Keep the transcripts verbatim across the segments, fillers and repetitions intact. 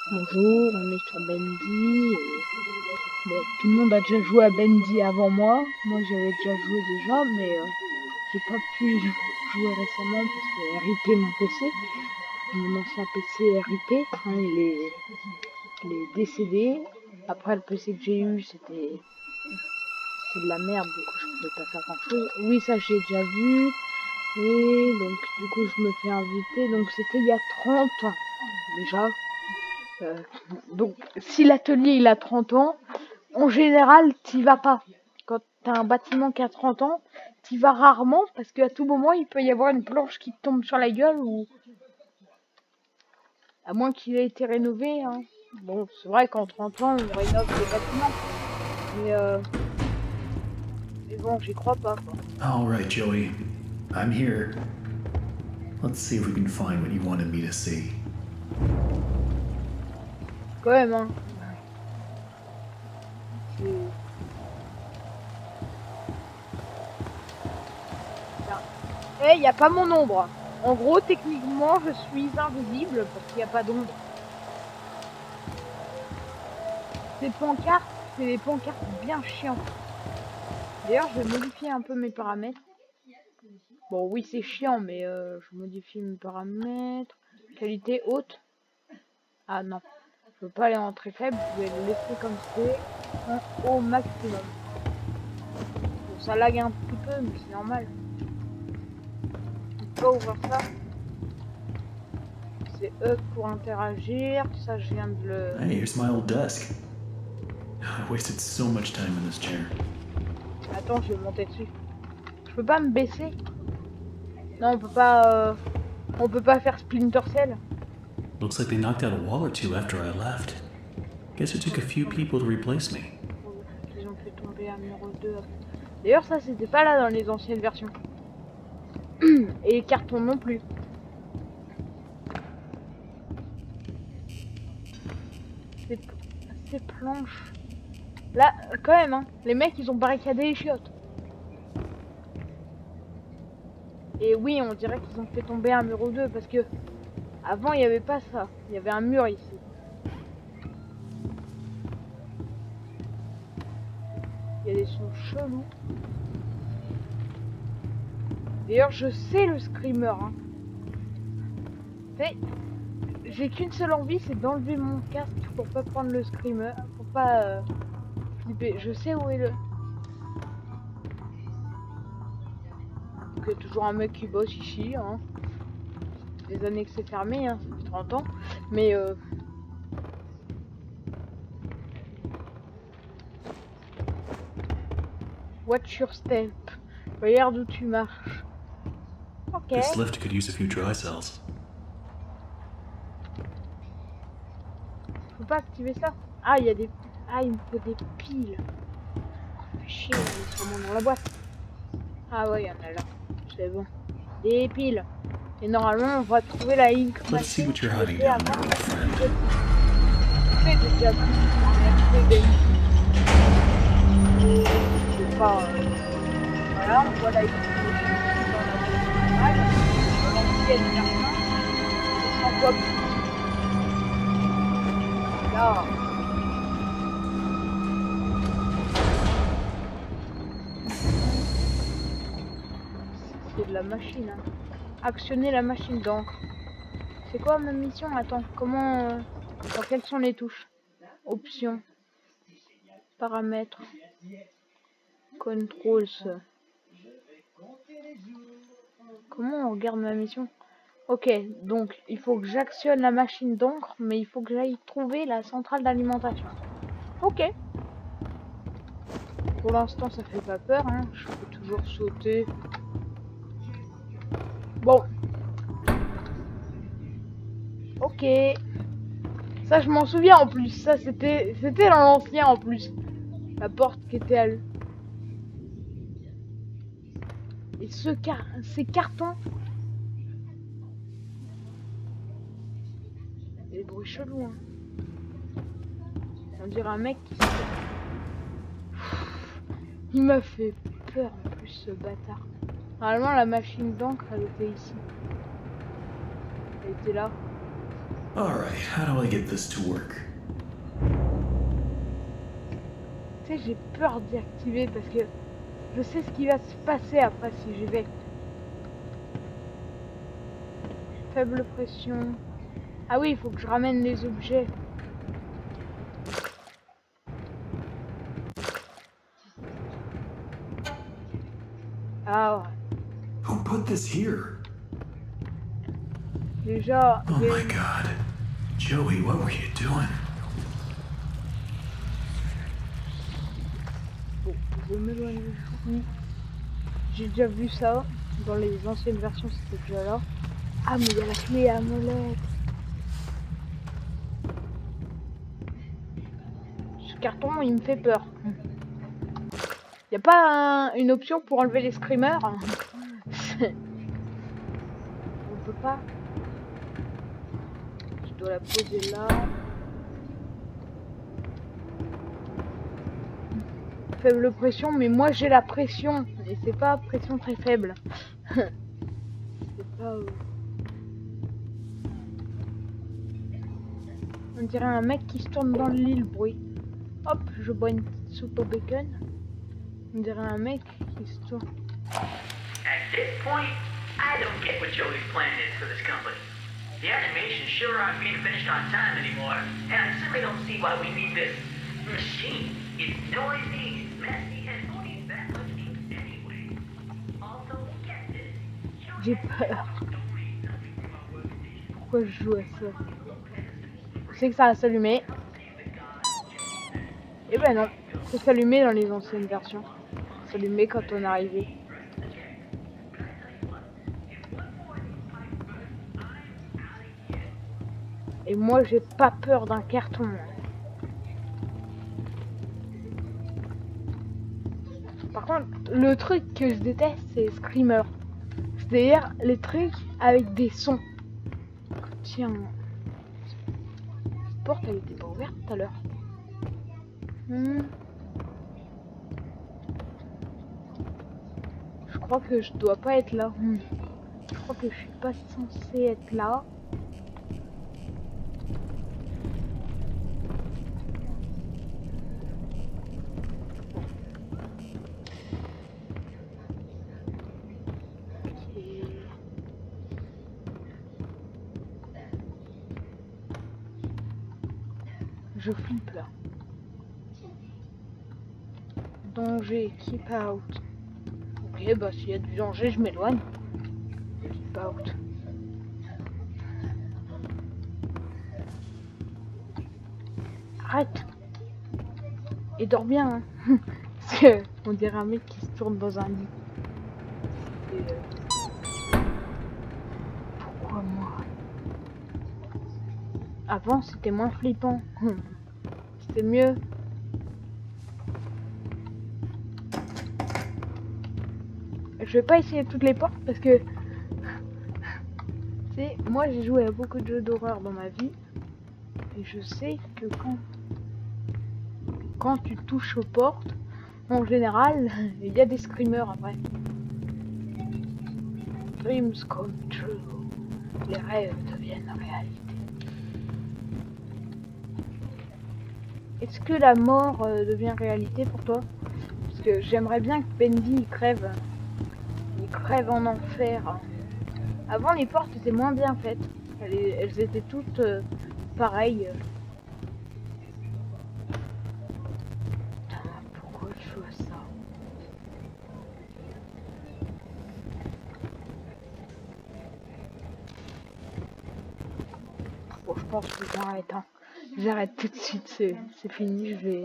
Bonjour, on est sur Bendy. Et... Bon, tout le monde a déjà joué à Bendy avant moi. Moi j'avais déjà joué déjà, mais euh, j'ai pas pu jouer récemment parce que R I P mon P C. Mon ancien P C R I P, hein, il, est... il est décédé. Après le P C que j'ai eu, c'était c'est de la merde, du coup je pouvais pas faire grand chose. Oui, ça j'ai déjà vu. Oui, donc du coup je me fais inviter. Donc c'était il y a trente ans déjà. Euh, donc si l'atelier il a trente ans, en général t'y vas pas. Quand t'as un bâtiment qui a trente ans, t'y vas rarement parce qu'à tout moment il peut y avoir une planche qui te tombe sur la gueule ou à moins qu'il ait été rénové. Hein. Bon, c'est vrai qu'en trente ans on rénove les bâtiments, mais euh... mais bon, j'y crois pas. Quoi. All right, Joey, I'm here. Let's see if we can find what you wanted me to see. Quand même, hein. Eh, il n'y a pas mon ombre. En gros, techniquement, je suis invisible parce qu'il n'y a pas d'ombre. Ces pancartes, c'est des pancartes bien chiantes. D'ailleurs, je vais modifier un peu mes paramètres. Bon, oui, c'est chiant, mais euh, je modifie mes paramètres. Qualité haute. Ah non, je veux pas aller en très faible. Je vais le laisser comme c'est au maximum. Bon, ça lag un petit peu, mais c'est normal. Je peux pas ouvrir ça. C'est E pour interagir. Ça, je viens de le... Hey, here's my old desk. I wasted so much time in this chair. Attends, je vais monter dessus. Je peux pas me baisser? Non, on peut pas... Euh... On peut pas faire Splinter Cell. Looks like they knocked out a wall or two after I left. Guess it took a few people to replace me. Ils ont fait tomber un numéro deux. D'ailleurs, ça, c'était pas là dans les anciennes versions. Et les cartons non plus. Ces, ces planches. Là, quand même, hein. Les mecs, ils ont barricadé les chiottes. Et oui, on dirait qu'ils ont fait tomber un mur ou deux parce que avant, il n'y avait pas ça. Il y avait un mur ici. Il y a des sons chelous. D'ailleurs, je sais le screamer. Hein. J'ai qu'une seule envie, c'est d'enlever mon casque pour pas prendre le screamer, pour pas euh, flipper. Je sais où est le. Donc, il y a toujours un mec qui bosse ici. Hein. Des années que c'est fermé, hein, ça fait trente ans. Mais euh... watch your step. Regarde où tu marches. Ok. This lift could use a few dry cells. Faut pas activer ça. Ah, il y a des. Ah, il me faut des piles. Oh, fait chier, il est sûrement dans la boîte. Ah ouais, il y en a là. C'est bon. Des piles. Et normalement, on va trouver la ligne. Let's see what you're hiding down there, old friend. C'est déjà c'est pas. Voilà, on voit la ligne. Là. C'est de la machine. Hein. Actionner la machine d'encre. C'est quoi ma mission? Attends, comment... Euh... Alors, quelles sont les touches? Options. Paramètres. Controls. Comment on regarde ma mission? Ok, donc il faut que j'actionne la machine d'encre, mais il faut que j'aille trouver la centrale d'alimentation. Ok. Pour l'instant, ça fait pas peur, hein. Je peux toujours sauter. Bon. Ok. Ça, je m'en souviens en plus. Ça, c'était c'était dans l'ancien en plus. La porte qui était à l'... Et ce car... ces cartons... Des bruits chelous, hein. On dirait un mec qui... Il m'a fait peur en plus, ce bâtard. Normalement, la machine d'encre, elle était ici. Elle était là. Alright, how do I get this to work? Tu sais, j'ai peur d'y activer parce que je sais ce qui va se passer après si j'y vais. Faible pression. Ah oui, il faut que je ramène les objets. Ah ouais. Who put this here? Déjà, Oh my god. Joey, what were you doing? Bon, je vais m'éloigner. J'ai déjà vu ça. Dans les anciennes versions, c'était déjà là. Ah, mais il y a la clé à molette. Ce carton, il me fait peur. Il n'y a pas un, une option pour enlever les screamers? On peut pas. Je dois la poser là. Faible pression, mais moi j'ai la pression. Et c'est pas pression très faible. C'est pas... Euh... On dirait un mec qui se tourne dans le lit, le bruit. Hop, je bois une petite soupe au bacon. On dirait un mec qui se tourne. At this point, I don't get what Joey's plan is for this company. The animations sure aren't being finished on time anymore, and I simply don't see why we need this machine. It's noisy, it's messy, and who needs that much ink anyway? Also, get this. J'ai peur. Pourquoi je joue à ça? Je sais que ça va s'allumer. Et ben non, ça s'allumait dans les anciennes versions. Ça s'allumait quand on arrivait. Et moi j'ai pas peur d'un carton. Par contre, le truc que je déteste, c'est les screamers. C'est-à-dire les trucs avec des sons. Tiens. Cette porte, elle était pas ouverte tout à l'heure. Hmm. Je crois que je dois pas être là. Hmm. Je crois que je suis pas censé être là. Je flippe là. Danger, keep out. Ok, bah s'il y a du danger, je m'éloigne. Keep out. Arrête. Et dors bien, hein. Parce que on dirait un mec qui se tourne dans un lit. Et, euh... pourquoi moi? Avant, c'était moins flippant. C'était mieux. Je vais pas essayer toutes les portes parce que... Tu sais, moi j'ai joué à beaucoup de jeux d'horreur dans ma vie. Et je sais que quand... Quand tu touches aux portes, en général, il y a des screamers après. Dreams come true. Les rêves deviennent réalité. Est-ce que la mort euh, devient réalité pour toi? Parce que j'aimerais bien que Bendy il crève. Il crève en enfer. Avant les portes étaient moins bien faites. Elles, elles étaient toutes euh, pareilles. Putain, pourquoi je joue à ça? Bon, je pense que j'arrête. Hein. J'arrête tout de suite, c'est fini, je vais...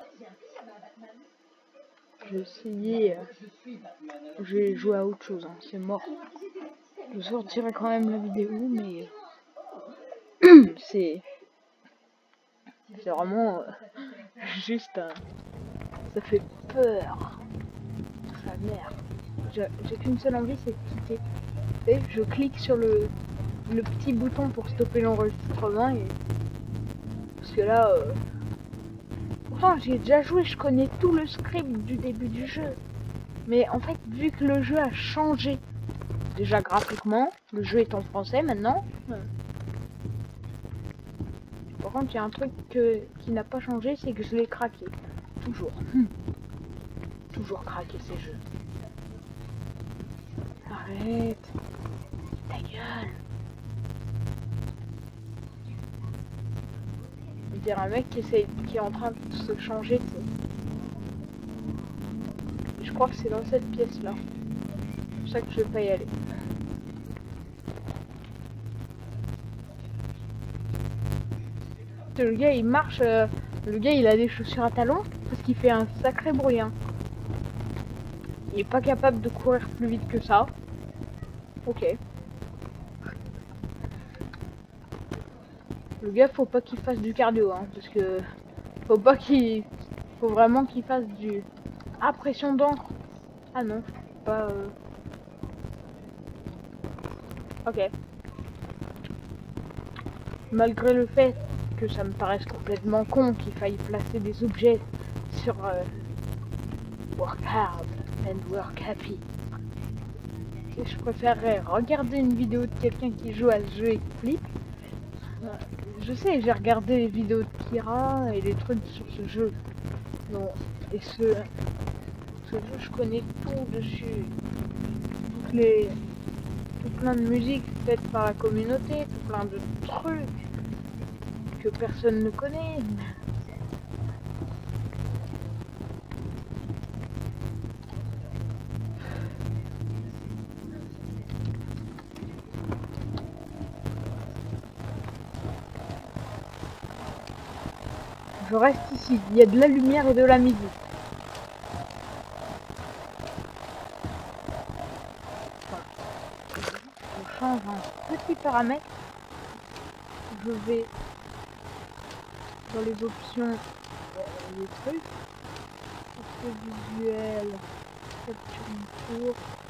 Je vais essayer... Euh... Je vais jouer à autre chose, hein. C'est mort. Je sortirai quand même la vidéo, mais... c'est... C'est vraiment... Euh... Juste... Euh... Ça fait peur. Ça merde. J'ai qu'une seule envie, c'est de quitter. Vous savez, je clique sur le... le petit bouton pour stopper l'enregistrement et... Parce que là, euh... pourtant j'ai déjà joué, je connais tout le script du début du jeu. Mais en fait, vu que le jeu a changé, déjà graphiquement, le jeu est en français maintenant. Par contre, il y a un truc que, qui n'a pas changé, c'est que je l'ai craqué. Toujours. Hum. Toujours craqué ces jeux. Arrête. Ta gueule. On dirait un mec qui, essaye, qui est en train de se changer. Je crois que c'est dans cette pièce-là. C'est pour ça que je vais pas y aller. Le gars il marche, euh, le gars il a des chaussures à talons parce qu'il fait un sacré bruit. Hein. Il est pas capable de courir plus vite que ça. Ok. Le gars faut pas qu'il fasse du cardio hein, parce que faut pas qu'il faut vraiment qu'il fasse du ah pression d'encre. Ah non, pas euh... ok. Malgré le fait que ça me paraisse complètement con qu'il faille placer des objets sur euh, work hard and work happy. Et je préférerais regarder une vidéo de quelqu'un qui joue à ce jeu et qui flippe. Euh, je sais, j'ai regardé les vidéos de Kira et des trucs sur ce jeu. Non, et ce, ce jeu, je connais tout dessus. Toutes les, tout plein de musique faites par la communauté, tout plein de trucs que personne ne connaît. Je reste ici, il y a de la lumière et de la musique. Voilà. Je change un petit paramètre. Je vais dans les options euh, les trucs, effets visuels, capture une tour.